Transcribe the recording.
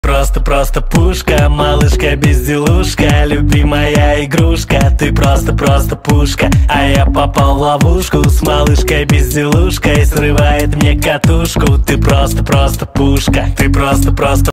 Просто пушка, малышка-безделушка, любимая игрушка. Ты просто пушка, а я попал в ловушку. С малышкой-безделушкой срывает мне катушку. Ты просто пушка, ты просто